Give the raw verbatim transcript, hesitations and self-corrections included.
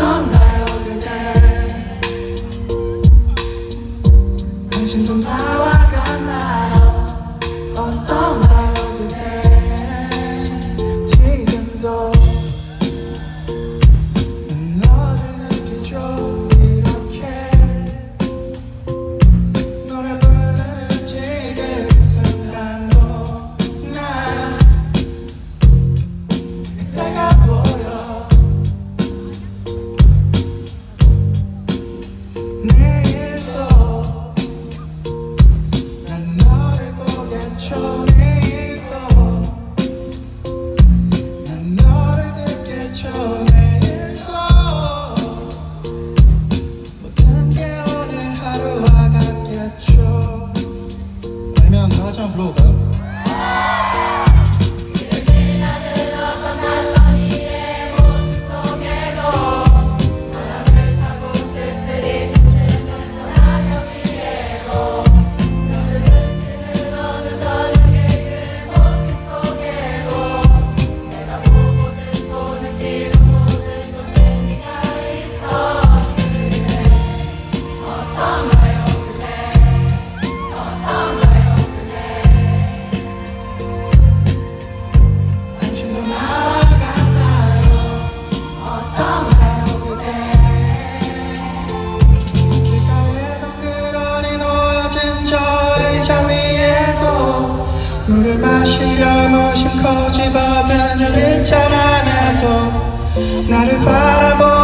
어떤가요 그대 당신도 나와 같나요 어떤가요 그대 지금도 난 너를 느끼죠 이렇게 노래 부르는 지금 이 순간도 난 그때가 보여 내일도 난 너를 보겠죠 내일도 난 너를 듣겠죠 내일도 모든 게 오늘 하루와 같겠죠 아니면 다 같이 한번 불러볼까요? 당신도 나와 같나요 어떤가요 그대 길가에 덩그러니 놓여진 저 의자 위에도 물을 마시려 무심코 집어든 유리잔 안에도 나를 바라보